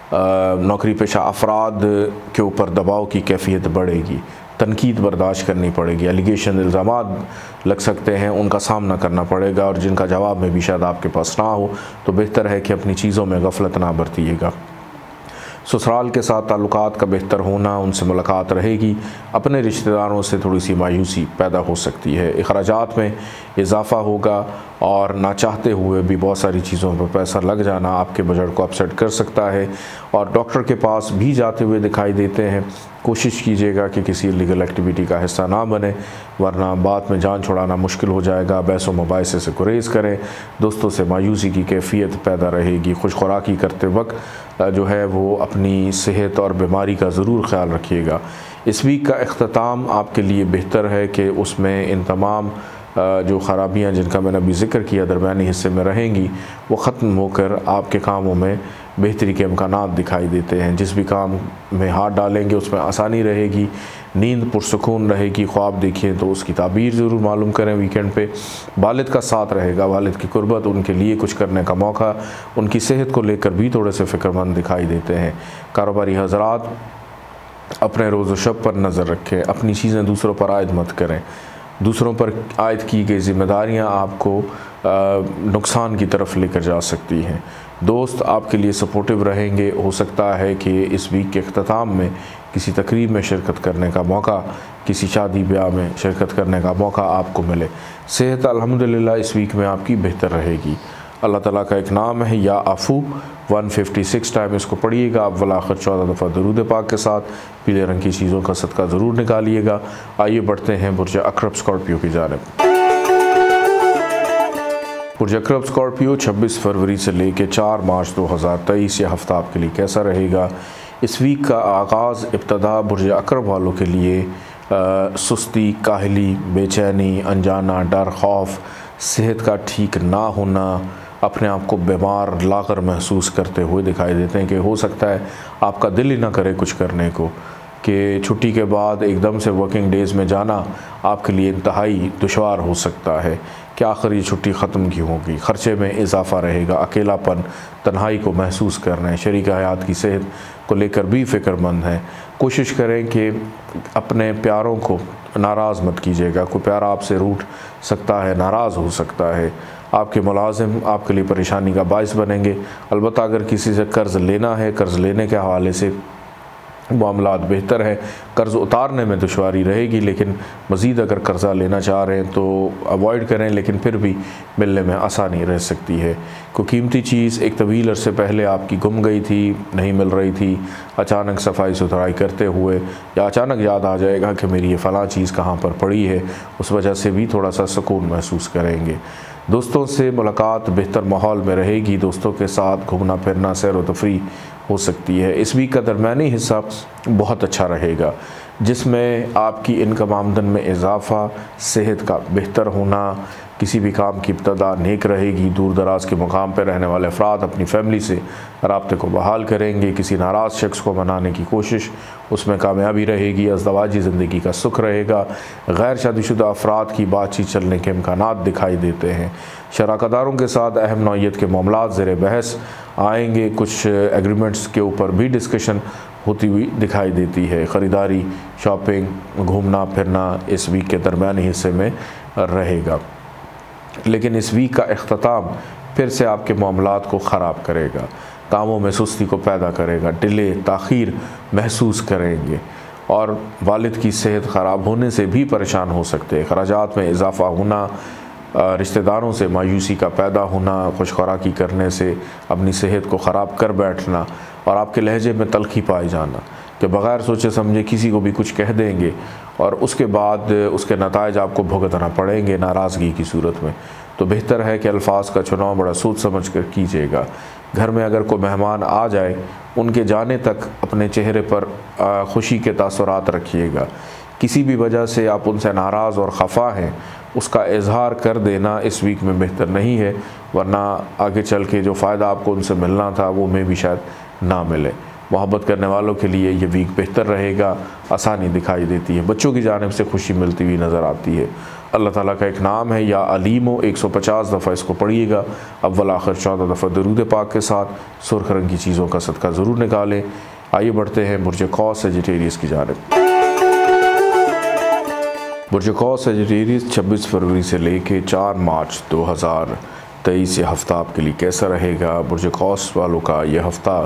[SPEAKER 1] नौकरी पेशा अफराद के ऊपर दबाव की कैफियत बढ़ेगी, तनकीद बर्दाश्त करनी पड़ेगी, एलिगेशन इल्ज़ामात लग सकते हैं, उनका सामना करना पड़ेगा और जिनका जवाब में भी शायद आपके पास ना हो। तो बेहतर है कि अपनी चीज़ों में गफलत ना बरतिएगा। ससुराल के साथ ताल्लुकात का बेहतर होना, उनसे मुलाकात रहेगी। अपने रिश्तेदारों से थोड़ी सी मायूसी पैदा हो सकती है। अखराजात में इजाफ़ा होगा और ना चाहते हुए भी बहुत सारी चीज़ों पर पैसा लग जाना आपके बजट को अपसेट कर सकता है। और डॉक्टर के पास भी जाते हुए दिखाई देते हैं। कोशिश कीजिएगा कि किसी इलीगल एक्टिविटी का हिस्सा ना बने, वरना बाद में जान छुड़ाना मुश्किल हो जाएगा। बहस व मुबाहिसे से गुरेज करें। दोस्तों से मायूसी की कैफियत पैदा रहेगी। खुश खुराकी करते वक्त जो है वो अपनी सेहत और बीमारी का ज़रूर ख्याल रखिएगा। इस वीक का अख्ताम आपके लिए बेहतर है कि उसमें इन तमाम जो ख़राबियाँ जिनका मैंने अभी ज़िक्र किया दरमियानी हिस्से में रहेंगी, वो ख़त्म होकर आपके कामों में बेहतरी के इम्कानात दिखाई देते हैं। जिस भी काम में हाथ डालेंगे उसमें आसानी रहेगी, नींद पुरसुकून रहेगी। ख्वाब देखिए तो उसकी ताबीर ज़रूर मालूम करें। वीकेंड पे वालिद का साथ रहेगा, वालिद की कुर्बत, उनके लिए कुछ करने का मौका, उनकी सेहत को लेकर भी थोड़े से फ़िक्रमंद दिखाई देते हैं। कारोबारी हज़रात अपने रोज़ व शब पर नज़र रखें, अपनी चीज़ें दूसरों पर आयद मत करें। दूसरों पर आयद की गई ज़िम्मेदारियाँ आपको नुकसान की तरफ लेकर जा सकती हैं। दोस्त आपके लिए सपोर्टिव रहेंगे। हो सकता है कि इस वीक के अख्ताम में किसी तकरीब में शिरकत करने का मौका, किसी शादी ब्याह में शिरकत करने का मौका आपको मिले। सेहत अल्हम्दुलिल्लाह इस वीक में आपकी बेहतर रहेगी। अल्लाह ताला का एक नाम है या आफू, 156 टाइम इसको पढ़िएगा। अव्वल आखिर 14 दफ़ा दरूद पाक के साथ पीले रंग की चीज़ों का सदका ज़रूर निकालिएगा। आइए बढ़ते हैं बुर्ज अक़रब स्कॉर्पियो की जानिब। बुर्ज अक़रब स्कॉर्पियो 26 फरवरी से लेकर 4 मार्च 2023 ये हफ़्ता आपके लिए कैसा रहेगा। इस वीक का आगाज़ इब्तदा बुर्ज अक़रब वालों के लिए सुस्ती, काहली, बेचैनी, अनजाना, डर, खौफ, सेहत का ठीक ना होना, अपने आप को बीमार लाकर महसूस करते हुए दिखाई देते हैं कि हो सकता है आपका दिल ही ना करे कुछ करने को, कि छुट्टी के बाद एकदम से वर्किंग डेज़ में जाना आपके लिए इंतहाई दुश्वार हो सकता है कि आखिर ये छुट्टी ख़त्म क्यों होगी। ख़र्चे में इजाफ़ा रहेगा, अकेलापन, तन्हाई को महसूस करना है। शरीका हयात की सेहत को लेकर भी फ़िक्रमंद हैं। कोशिश करें कि अपने प्यारों को नाराज़ मत कीजिएगा। कोई प्यारा आपसे रूठ सकता है, नाराज़ हो सकता है। आपके मुलाजिम आपके लिए परेशानी का बायस बनेंगे। अलबत्ता अगर किसी से कर्ज़ लेना है, कर्ज़ लेने के हवाले से मामलात बेहतर है। कर्ज़ उतारने में दुश्वारी रहेगी, लेकिन मज़ीद अगर कर्ज़ा लेना चाह रहे हैं तो अवॉइड करें, लेकिन फिर भी मिलने में आसानी रह सकती है। कोई कीमती चीज़ एक तवील अरसे पहले आपकी गुम गई थी, नहीं मिल रही थी, अचानक सफाई सुथराई करते हुए या अचानक याद आ जाएगा कि मेरी ये फ़लाँ चीज़ कहाँ पर पड़ी है, उस वजह से भी थोड़ा सा सुकून महसूस करेंगे। दोस्तों से मुलाकात बेहतर माहौल में रहेगी। दोस्तों के साथ घूमना फिरना, सैर व तफरी हो सकती है। इस वीक का दरमियानी हिस्सा बहुत अच्छा रहेगा। जिसमें आपकी इनकम आमदन में इजाफ़ा, सेहत का बेहतर होना, किसी भी काम की इब्तदा नेक रहेगी, दूर दराज के मुकाम पर रहने वाले अफराद अपनी फ़ैमिली से राब्ते को बहाल करेंगे, किसी नाराज़ शख्स को मनाने की कोशिश उसमें कामयाबी रहेगी, अज़दवाजी ज़िंदगी का सुख रहेगा, गैर शादीशुदा अफराद की बातचीत चलने के इम्कानात दिखाई देते हैं। शराकतदारों के साथ अहम नौइयत के मामलात ज़ेर बहस आएंगे, कुछ एग्रीमेंट्स के ऊपर भी डिस्कशन होती हुई दिखाई देती है। ख़रीदारी, शॉपिंग, घूमना फिरना इस वीक के दरमियानी हिस्से में रहेगा, लेकिन इस वीक का अख्ताम फिर से आपके मामलात को ख़राब करेगा, कामों में सुस्ती को पैदा करेगा, डिले ताख़ीर महसूस करेंगे और वालिद की सेहत ख़राब होने से भी परेशान हो सकते हैं। खर्चात में इजाफ़ा होना, रिश्तेदारों से मायूसी का पैदा होना, खुशखुराकी करने से अपनी सेहत को ख़राब कर बैठना और आपके लहजे में तलखी पाई जाना कि बग़ैर सोचे समझे किसी को भी कुछ कह देंगे और उसके बाद उसके नताइज आपको भुगतना पड़ेंगे नाराज़गी की सूरत में। तो बेहतर है कि अल्फाज का चुनाव बड़ा सोच समझ कर कीजिएगा। घर में अगर कोई मेहमान आ जाए, उनके जाने तक अपने चेहरे पर खुशी के तासुरात रखिएगा। किसी भी वजह से आप उनसे नाराज़ और खफा हैं, उसका इजहार कर देना इस वीक में बेहतर नहीं है, वरना आगे चल के जो फ़ायदा आपको उनसे मिलना था वो में भी शायद ना मिले। मोहब्बत करने वालों के लिए ये वीक बेहतर रहेगा, आसानी दिखाई देती है, बच्चों की जानिब से खुशी मिलती हुई नज़र आती है। अल्लाह ताला का एक नाम है या अलीमो, 150 दफ़ा इसको पढ़िएगा। अव्वल आखिर 14 दफ़ा दरूद पाक के साथ सुर्ख रंग की चीज़ों का सदका ज़रूर निकालें। आइए बढ़ते हैं बुर्ज कौस सजिटेरियस की जानिब। बुर्ज कौस सजिटेरियस 26 फरवरी से लेके 4 मार्च 2023 ये हफ़्ता आपके लिए कैसा रहेगा। बुर्ज कौस वालों का यह हफ़्ता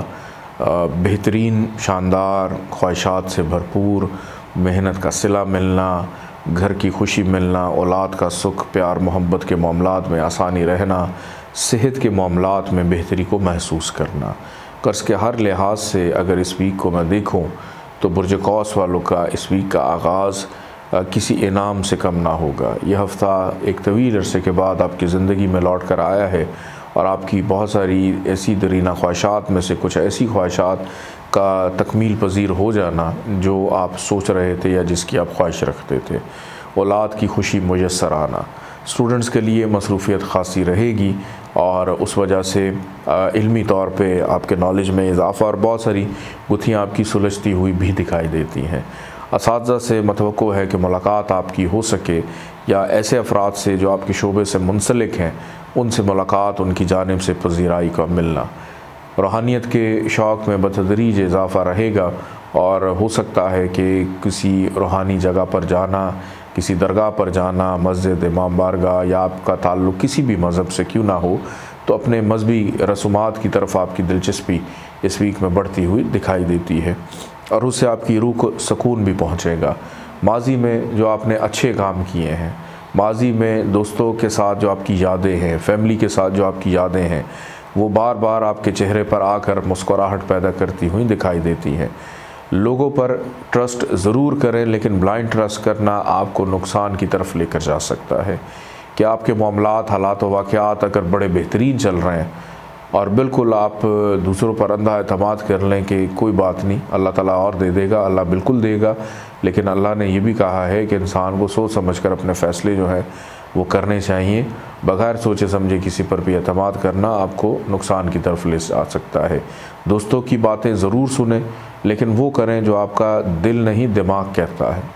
[SPEAKER 1] बेहतरीन, शानदार, ख्वाहिशात से भरपूर, मेहनत का सिला मिलना, घर की खुशी मिलना, औलाद का सुख, प्यार मोहब्बत के मामलात में आसानी रहना, सेहत के मामलात में बेहतरी को महसूस करना। कर्ज़ के हर लिहाज से अगर इस वीक को मैं देखूं तो बुर्ज कौस वालों का इस वीक का आगाज़ किसी इनाम से कम ना होगा। यह हफ़्ता एक तवील अरसे के बाद आपकी ज़िंदगी में लौट कर आया है और आपकी बहुत सारी ऐसी दरीना ख्वाहिशात में से कुछ ऐसी ख्वाहिशात का तकमील पजीर हो जाना जो आप सोच रहे थे या जिसकी आप ख्वाहिश रखते थे। औलाद की खुशी मुयस्सर आना, स्टूडेंट्स के लिए मसरूफ़ियत ख़ासी रहेगी और उस वजह से इल्मी तौर पे आपके नॉलेज में इजाफ़ा और बहुत सारी गुत्थियाँ आपकी सुलझती हुई भी दिखाई देती हैं। असातिज़ा से मतवक्को है कि मुलाकात आपकी हो सके या ऐसे अफराद से जो आपके शोबे से मुंसलिक हैं उनसे मुलाकात, उनकी जानिब से पज़ीराई का मिलना। रूहानियत के शौक़ में बतदरीज इजाफ़ा रहेगा और हो सकता है कि किसी रूहानी जगह पर जाना, किसी दरगाह पर जाना, मस्जिद, इमाम बारगाह या आपका ताल्लुक़ किसी भी मज़हब से क्यों ना हो, तो अपने मजहबी रसूमात की तरफ आपकी दिलचस्पी इस वीक में बढ़ती हुई दिखाई देती है और उससे आपकी रूह को सुकून भी पहुँचेगा। माजी में जो आपने अच्छे काम किए हैं, माजी में दोस्तों के साथ जो आपकी यादें हैं, फैमिली के साथ जो आपकी यादें हैं, वो बार बार आपके चेहरे पर आकर मुस्कुराहट पैदा करती हुई दिखाई देती हैं। लोगों पर ट्रस्ट ज़रूर करें, लेकिन ब्लाइंड ट्रस्ट करना आपको नुकसान की तरफ लेकर जा सकता है कि आपके मामलात, हालात व वाक़यात अगर बड़े बेहतरीन चल रहे हैं और बिल्कुल आप दूसरों पर अंधा एतमाद कर लें कि कोई बात नहीं, अल्लाह ताला और दे देगा, अल्लाह बिल्कुल देगा, लेकिन अल्लाह ने यह भी कहा है कि इंसान को सोच समझ कर अपने फ़ैसले जो हैं वो करने चाहिए। बग़ैर सोचे समझे किसी पर भी एतमाद करना आपको नुकसान की तरफ ले जा सकता है। दोस्तों की बातें ज़रूर सुनें, लेकिन वो करें जो आपका दिल नहीं दिमाग कहता है,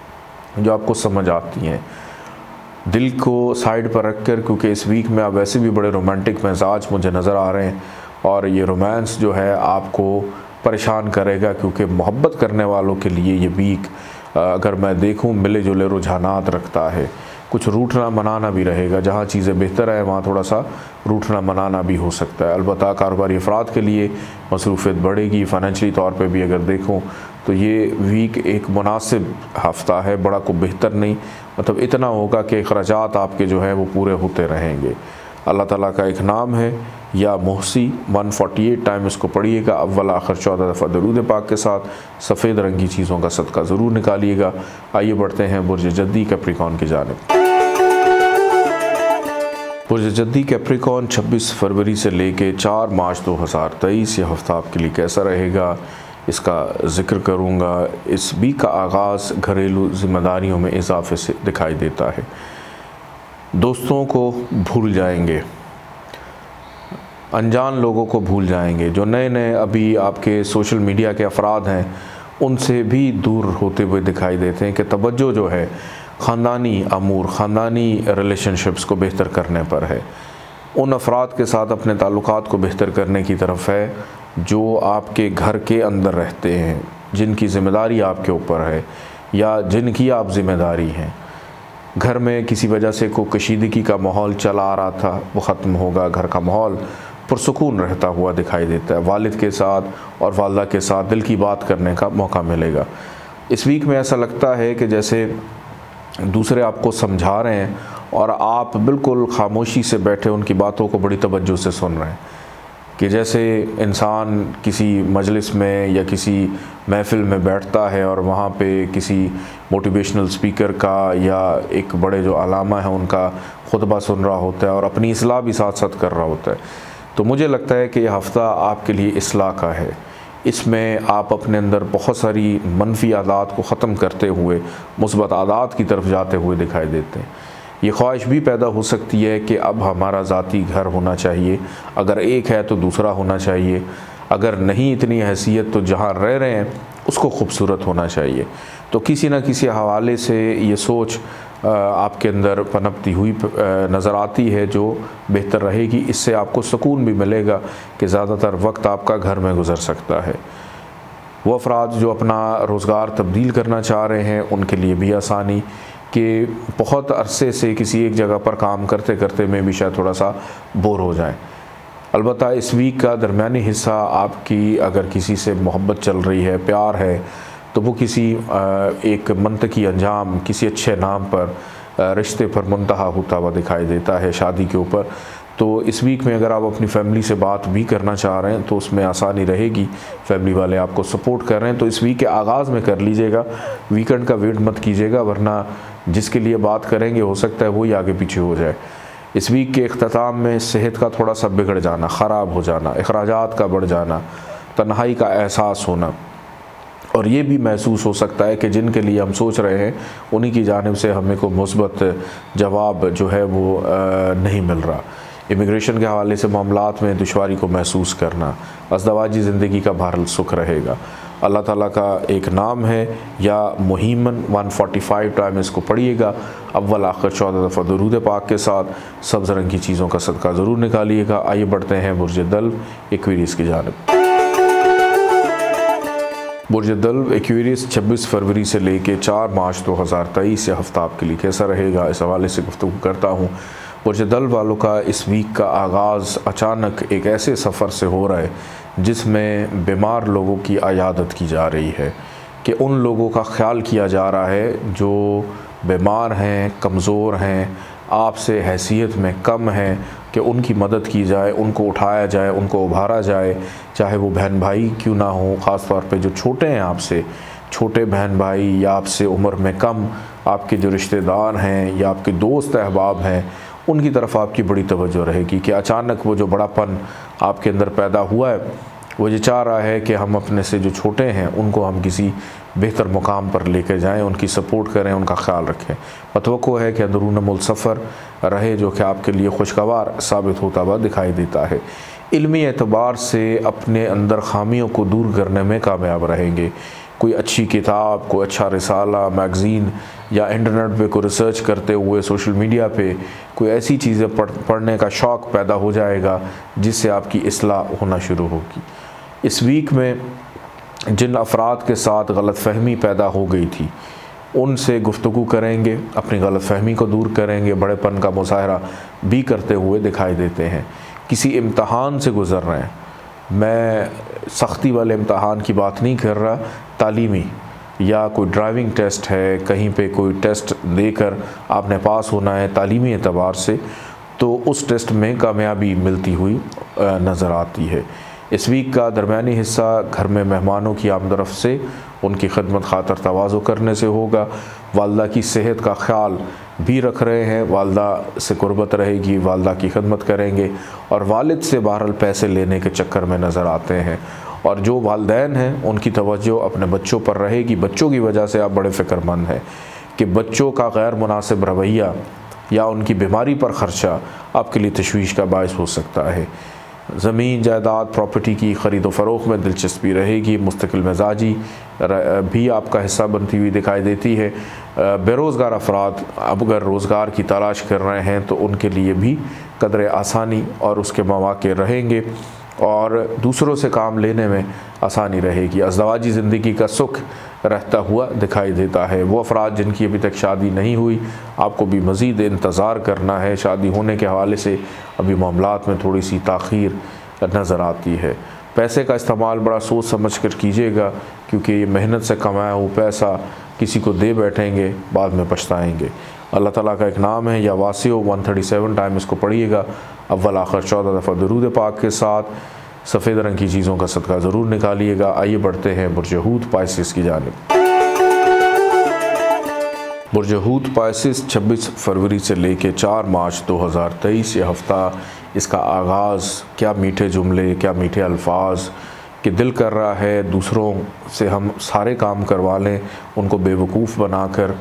[SPEAKER 1] जो आपको समझ आती हैं। दिल को साइड पर रख कर, क्योंकि इस वीक में आप वैसे भी बड़े रोमांटिक मिजाज मुझे नज़र आ रहे हैं और ये रोमांस जो है आपको परेशान करेगा, क्योंकि मोहब्बत करने वालों के लिए ये वीक अगर मैं देखूं मिले जुले रुझानात रखता है। कुछ रूठना मनाना भी रहेगा, जहाँ चीज़ें बेहतर है वहाँ थोड़ा सा रूठना मनाना भी हो सकता है। अलबत्ता कारोबारी अफराद के लिए मसरूफ़ियत बढ़ेगी। फ़ाइनेंशियली तौर पे भी अगर देखूँ तो ये वीक एक मुनासिब हफ़्ता है, बड़ा को बेहतर नहीं, मतलब इतना होगा कि अखराजात आपके जो हैं वो पूरे होते रहेंगे। अल्लाह ताला का एक नाम है या मोहसी, 148 टाइम इसको पढ़िएगा। अव्वल आखिर 14 दफ़ा दरूद पाक के साथ सफ़ेद रंग की चीज़ों का सदका ज़रूर निकालिएगा। आइए बढ़ते हैं बुर्ज जद्दी कैप्रिकॉन की जानिब। बुर्ज जद्दी कैप्रिकॉन 26 फरवरी से लेके 4 मार्च 2023 ये हफ़्ता आपके लिए कैसा रहेगा। इसका ज़िक्र करूँगा। इस वीक का आगाज़ घरेलू ज़िम्मेदारियों में इजाफे से दिखाई देता है। दोस्तों को भूल जाएंगे, अनजान लोगों को भूल जाएंगे, जो नए नए अभी आपके सोशल मीडिया के अफराद हैं उनसे भी दूर होते हुए दिखाई देते हैं कि तवज्जो जो है ख़ानदानी अमूर, ख़ानदानी रिलेशनशिप्स को बेहतर करने पर है, उन अफराद के साथ अपने ताल्लुकात को बेहतर करने की तरफ है जो आपके घर के अंदर रहते हैं, जिनकी ज़िम्मेदारी आपके ऊपर है या जिनकी आप ज़िम्मेदारी हैं। घर में किसी वजह से कोई कशीदगी का माहौल चला आ रहा था, वो ख़त्म होगा, घर का माहौल पुरसुकून रहता हुआ दिखाई देता है। वालिद के साथ और वालदा के साथ दिल की बात करने का मौका मिलेगा। इस वीक में ऐसा लगता है कि जैसे दूसरे आपको समझा रहे हैं और आप बिल्कुल खामोशी से बैठे उनकी बातों को बड़ी तवज्जो से सुन रहे हैं, कि जैसे इंसान किसी मजलिस में या किसी महफ़िल में बैठता है और वहाँ पे किसी मोटिवेशनल स्पीकर का या एक बड़े जो अलामा है उनका खुतबा सुन रहा होता है और अपनी इस्लाह भी साथ साथ कर रहा होता है। तो मुझे लगता है कि यह हफ़्ता आपके लिए इस्लाह का है। इसमें आप अपने अंदर बहुत सारी मनफी आदात को ख़त्म करते हुए मुस्बत आदात की तरफ जाते हुए दिखाई देते हैं। ये ख्वाहिश भी पैदा हो सकती है कि अब हमारा ज़ाती घर होना चाहिए, अगर एक है तो दूसरा होना चाहिए, अगर नहीं इतनी हैसियत तो जहाँ रह रहे हैं उसको खूबसूरत होना चाहिए। तो किसी न किसी हवाले से ये सोच आपके अंदर पनपती हुई नज़र आती है जो बेहतर रहेगी। इससे आपको सुकून भी मिलेगा कि ज़्यादातर वक्त आपका घर में गुजर सकता है। वो अफराद जो अपना रोज़गार तब्दील करना चाह रहे हैं उनके लिए भी आसानी, कि बहुत अरसे से किसी एक जगह पर काम करते करते में भी शायद थोड़ा सा बोर हो जाएं। अलबत्ता इस वीक का दरमियानी हिस्सा आपकी अगर किसी से मोहब्बत चल रही है, प्यार है, तो वो किसी एक मंतकी अंजाम, किसी अच्छे नाम पर रिश्ते पर मुंतहा होता हुआ दिखाई देता है, शादी के ऊपर। तो इस वीक में अगर आप अपनी फैमिली से बात भी करना चाह रहे हैं तो उसमें आसानी रहेगी, फैमिली वाले आपको सपोर्ट कर रहे हैं तो इस वीक के आगाज़ में कर लीजिएगा, वीकेंड का वेट मत कीजिएगा, वरना जिसके लिए बात करेंगे हो सकता है वही आगे पीछे हो जाए। इस वीक के इख्तिताम में सेहत का थोड़ा सा बिगड़ जाना, ख़राब हो जाना, अखराजात का बढ़ जाना, तन्हाई का एहसास होना, और ये भी महसूस हो सकता है कि जिनके लिए हम सोच रहे हैं उन्हीं की जानिब से हमें को मुस्बत जवाब जो है वो नहीं मिल रहा। इमिग्रेशन के हवाले से मामलात में दुश्वारी को महसूस करना, अज़दवाजी ज़िंदगी का भारल सुख रहेगा। अल्लाह ताला का एक नाम है या मुहीमन 145 टाइम इसको पढ़िएगा, अव्वल आखिर 14 दफ़ा दुरूद पाक के साथ। सब्ज़ रंग की चीज़ों का सदका ज़रूर निकालिएगा। आइए बढ़ते हैं बुर्ज दल्व एक्वेरियस की जानिब। बुर्ज दल्व एक्वेरियस 26 फरवरी से लेके 4 मार्च 2023 यह हफ़्ता आपके लिए कैसा रहेगा, इस हवाले से गुफ्तगू करता हूँ। बुर्ज दल्व वालों का इस वीक का आगाज़ अचानक एक ऐसे सफ़र से हो रहा है जिसमें बीमार लोगों की अयादत की जा रही है, कि उन लोगों का ख्याल किया जा रहा है जो बीमार हैं, कमज़ोर हैं, आपसे हैसियत में कम हैं, कि उनकी मदद की जाए, उनको उठाया जाए, उनको उभारा जाए, चाहे वो बहन भाई क्यों ना हो। ख़ास तौर पे जो छोटे हैं आपसे, छोटे बहन भाई या आपसे उम्र में कम आपके जो रिश्तेदार हैं या आपके दोस्त अहबाब हैं, उनकी तरफ आपकी बड़ी तवज्जो रहेगी कि अचानक वो जो बड़ापन आपके अंदर पैदा हुआ है वो ये चाह रहा है कि हम अपने से जो छोटे हैं उनको हम किसी बेहतर मुकाम पर लेकर जाएं, उनकी सपोर्ट करें, उनका ख्याल रखें। मतवक्को है कि अंदरून मुल्क सफ़र रहे जो कि आपके लिए खुशगवार साबित होता हुआ दिखाई देता है। इल्मी एतबार से अपने अंदर ख़ामियों को दूर करने में कामयाब रहेंगे। कोई अच्छी किताब, कोई अच्छा रिसाला, मैगज़ीन या इंटरनेट पे कोई रिसर्च करते हुए सोशल मीडिया पे कोई ऐसी चीज़ें पढ़ने का शौक़ पैदा हो जाएगा जिससे आपकी इस्लाह होना शुरू होगी। इस वीक में जिन अफराद के साथ गलतफ़हमी पैदा हो गई थी उनसे गुफ्तगू करेंगे, अपनी गलतफ़हमी को दूर करेंगे, बड़ेपन का मुज़ाहरा भी करते हुए दिखाई देते हैं। किसी इम्तहान से गुज़र रहे हैं, मैं सख्ती वाले इम्तहान की बात नहीं कर रहा, तालीमी या कोई ड्राइविंग टेस्ट है, कहीं पे कोई टेस्ट देकर आपने पास होना है तालीमी एतबार से, तो उस टेस्ट में कामयाबी मिलती हुई नज़र आती है। इस वीक का दरमियानी हिस्सा घर में मेहमानों की आमदरफ से उनकी खिदमत खातर तवाज़ु करने से होगा। वालदा की सेहत का ख्याल भी रख रहे हैं, वालदा से कुर्बत रहेगी, वालदा की खिदमत करेंगे और वालिद से बहरहाल पैसे लेने के चक्कर में नज़र आते हैं। और जो वालिदैन हैं उनकी तवज्जो अपने बच्चों पर रहेगी। बच्चों की वजह से आप बड़े फ़िक्रमंद हैं कि बच्चों का गैर मुनासिब रवैया या उनकी बीमारी पर ख़र्चा आपके लिए तशवीश का बायस हो सकता है। ज़मीन जायदाद प्रॉपर्टी की ख़रीदो फ़रोख्त में दिलचस्पी रहेगी। मुस्तकिल मिजाजी भी आपका हिस्सा बनती हुई दिखाई देती है। बेरोज़गार अफराद अब अगर रोज़गार की तलाश कर रहे हैं तो उनके लिए भी कदर आसानी और उसके मौक़े रहेंगे और दूसरों से काम लेने में आसानी रहेगी। अज़दवाजी ज़िंदगी का सुख रहता हुआ दिखाई देता है। वो अफराद जिनकी अभी तक शादी नहीं हुई, आपको भी मज़ीद इंतज़ार करना है। शादी होने के हवाले से अभी मामलात में थोड़ी सी ताख़ीर नज़र आती है। पैसे का इस्तेमाल बड़ा सोच समझ कर कीजिएगा, क्योंकि ये मेहनत से कमाया हुआ पैसा किसी को दे बैठेंगे, बाद में पछताएँगे। अल्लाह ताला का एक नाम है या वासियो 137 टाइम इसको पढ़िएगा। अव्वल आखिर 14 दफ़ा दुरूद पाक के साथ सफ़ेद रंग की चीज़ों का सदका ज़रूर निकालिएगा। आइए बढ़ते हैं बुर्ज हूत पाइसिस की जानिब। बुर्ज हूत पाइसिस 26 फरवरी से लेकर 4 मार्च 2023 ये हफ़्ता, इसका आगाज़ क्या मीठे जुमले, क्या मीठे अल्फाज कि दिल कर रहा है दूसरों से हम सारे काम करवा लें, उनको बेवकूफ़ बनाकर,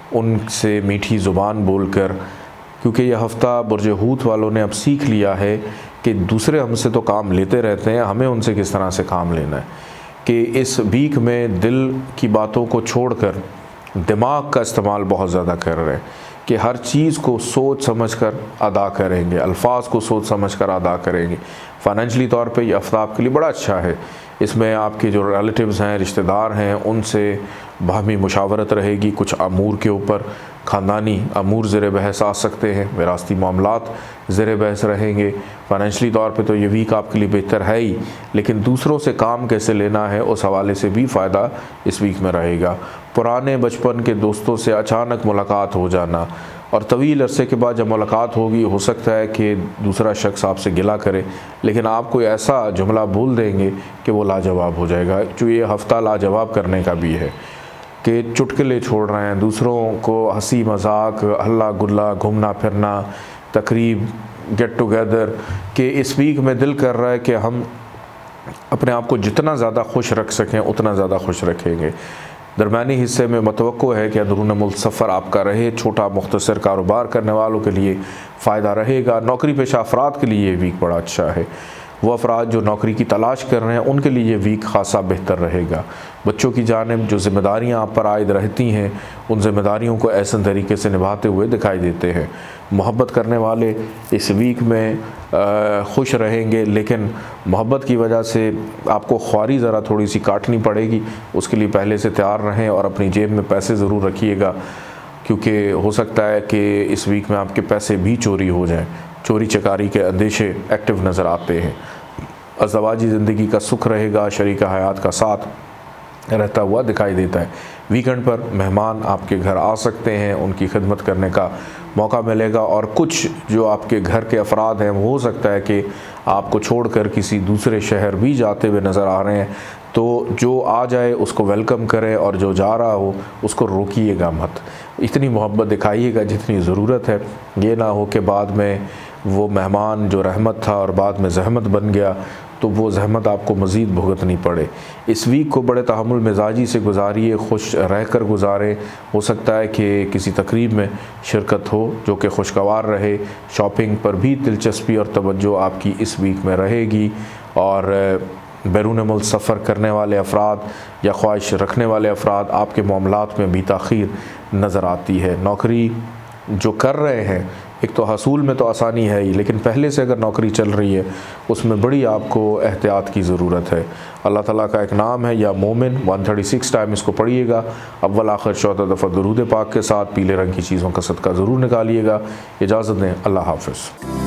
[SPEAKER 1] उनसे मीठी ज़ुबान बोलकर, क्योंकि यह हफ़्ता बुर्ज हूत वालों ने अब सीख लिया है कि दूसरे हमसे तो काम लेते रहते हैं, हमें उनसे किस तरह से काम लेना है। कि इस वीक में दिल की बातों को छोड़कर दिमाग का इस्तेमाल बहुत ज़्यादा कर रहे हैं कि हर चीज़ को सोच समझकर अदा करेंगे, अल्फाज को सोच समझकर अदा करेंगे। फ़ाइनेंशली तौर पे ये हफ़्ता आपके लिए बड़ा अच्छा है। इसमें आपके जो रिलेटिव्स हैं, रिश्तेदार हैं, उनसे बाहमी मुशावरत रहेगी। कुछ अमूर के ऊपर ख़ानदानी अमूर ज़ेर बहस आ सकते हैं, विरासती मामलात ज़ेर बहस रहेंगे। फ़ाइनेंशली तौर पे तो ये वीक आपके लिए बेहतर है ही, लेकिन दूसरों से काम कैसे लेना है उस हवाले से भी फ़ायदा इस वीक में रहेगा। पुराने बचपन के दोस्तों से अचानक मुलाकात हो जाना और तवील अरसे के बाद जब मुलाकात होगी, हो सकता है कि दूसरा शख्स आपसे गिला करे, लेकिन आप कोई ऐसा जुमला बोल देंगे कि वो लाजवाब हो जाएगा। जो ये हफ़्ता लाजवाब करने का भी है कि चुटकुले छोड़ रहे हैं, दूसरों को हंसी मजाक, हल्ला गुल्ला, घूमना फिरना, तकरीब, गेट टुगेदर कि इस वीक में दिल कर रहा है कि हम अपने आप को जितना ज़्यादा खुश रख सकें उतना ज़्यादा खुश रखेंगे। दरमियानी हिस्से में मतवक्को है कि अंदरून मुल्क सफ़र आपका रहे। छोटा मुख्तसर कारोबार करने वालों के लिए फ़ायदा रहेगा। नौकरी पेशा अफराद के लिए ये वीक बड़ा अच्छा है। वो अफराद जो नौकरी की तलाश कर रहे हैं उनके लिए ये वीक खासा बेहतर रहेगा। बच्चों की जानिब जो ज़िम्मेदारियाँ आप पर आयद रहती हैं, उन ज़िम्मेदारियों को ऐसे तरीके से निभाते हुए दिखाई देते हैं। मोहब्बत करने वाले इस वीक में खुश रहेंगे, लेकिन मोहब्बत की वजह से आपको ख्वारी ज़रा थोड़ी सी काटनी पड़ेगी। उसके लिए पहले से तैयार रहें और अपनी जेब में पैसे ज़रूर रखिएगा, क्योंकि हो सकता है कि इस वीक में आपके पैसे भी चोरी हो जाएँ। चोरी चकारी के अंदेशे एक्टिव नज़र आते हैं। अज़दवाजी ज़िंदगी का सुख रहेगा, शरीका हयात का साथ रहता हुआ दिखाई देता है। वीकेंड पर मेहमान आपके घर आ सकते हैं, उनकी खिदमत करने का मौका मिलेगा और कुछ जो आपके घर के अफराद हैं वो हो सकता है कि आपको छोड़कर किसी दूसरे शहर भी जाते हुए नज़र आ रहे हैं, तो जो आ जाए उसको वेलकम करें और जो जा रहा हो उसको रोकिएगा मत। इतनी मोहब्बत दिखाइएगा जितनी ज़रूरत है। ये ना हो कि बाद में वो मेहमान जो रहमत था और बाद में जहमत बन गया, तो वो जहमत आपको मज़ीद भुगतनी पड़े। इस वीक को बड़े तहम्मुल मिजाजी से गुजारिए, खुश रह कर गुजारें। हो सकता है कि किसी तकरीब में शिरकत हो जो कि खुशगवार रहे। शॉपिंग पर भी दिलचस्पी और तवज्जो आपकी इस वीक में रहेगी और बैरून मुल्क सफ़र करने वाले अफराद या ख्वाहिश रखने वाले अफराद आपके मामलात में भी ताख़ीर नज़र आती है। नौकरी जो कर रहे हैं, एक तो हसूल में तो आसानी है ही, लेकिन पहले से अगर नौकरी चल रही है उसमें बड़ी आपको एहतियात की ज़रूरत है। अल्लाह ताला का एक नाम है या मोमिन, 136 टाइम इसको पढ़िएगा। अव्वल आखिर 14 दफ़ा दुरूद पाक के साथ पीले रंग की चीज़ों का सदका ज़रूर निकालिएगा। इजाज़त दें, अल्लाह हाफ़िज़।